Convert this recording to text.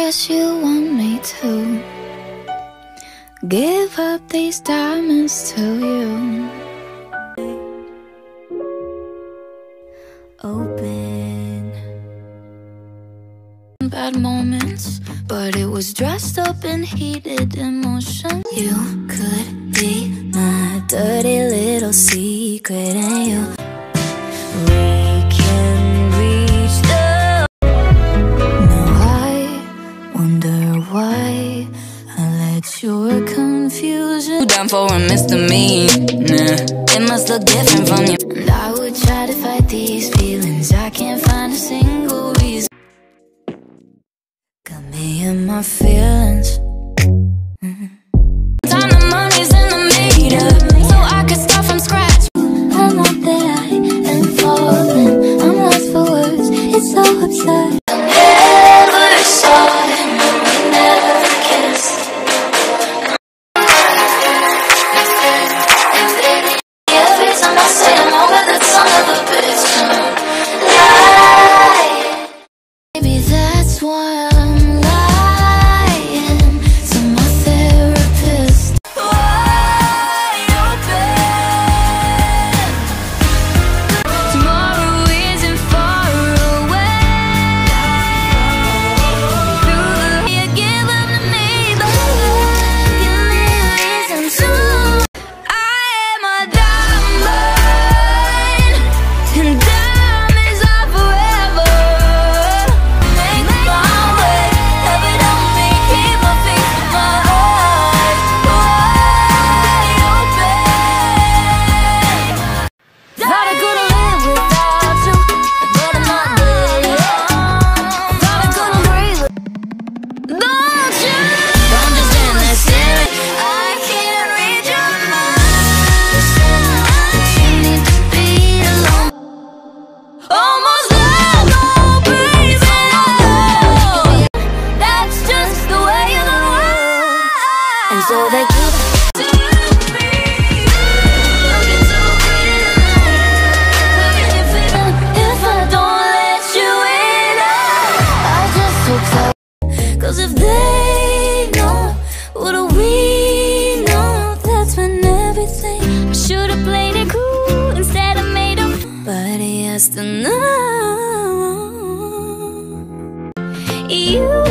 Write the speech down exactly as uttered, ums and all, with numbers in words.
guess you want me to give up these diamonds to you. Open bad moments, but it was dressed up in heated emotion. You could be my dirty little secret, and you we can reach the. Now I wonder why I let your confusion down for a misdemeanor. It must look different from you. And I would try to fight these feelings, I can't find a single reason. Got me in my feelings. Mm-hmm. Time the money's in the meter, so I could start from scratch. I'm not there, I am falling. I'm lost for words, it's so absurd. Never saw him, we never kissed. Every time I say I'm over the son of a bitch, lie. Maybe that's why I'm lying to my therapist. Wide open. Tomorrow isn't far away. Through the you give up to me, but give me a reason to. I am a diamond, and diamonds are forever. Make my way, have it on me, keep my feet, my eyes wide open. Thought I couldn't live without you, but I'm not dead. Thought I couldn't breathe, don't you? Don't just stand there staring, I can't read your mind. Listen, that you need to be alone. Almost let go, breathing alone. That's just the way of the world. And so they keep to me. Looking so pretty tonight. If it- if I don't let you in, I just hope so. 'Cause if they know, what do we know? That's when everything. I should've played it cool instead of made up. But he has to know. You